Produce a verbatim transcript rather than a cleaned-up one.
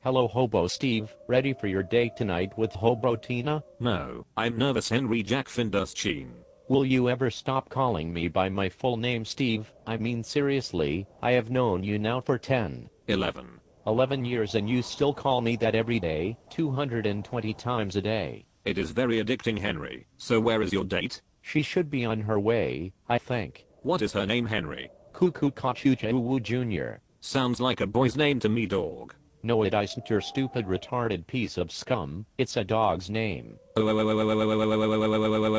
Hello Hobo Steve, ready for your date tonight with Hobo Tina? No, I'm nervous Henry Jack Finderscheen. Will you ever stop calling me by my full name Steve? I mean seriously, I have known you now for ten, eleven. eleven years and you still call me that every day, two hundred twenty times a day. It is very addicting, Henry. So where is your date? She should be on her way, I think. What is her name, Henry? Cuckoo Kachuchewoo Junior Sounds like a boy's name to me, dog. No, it isn't, your stupid retarded piece of scum. It's a dog's name.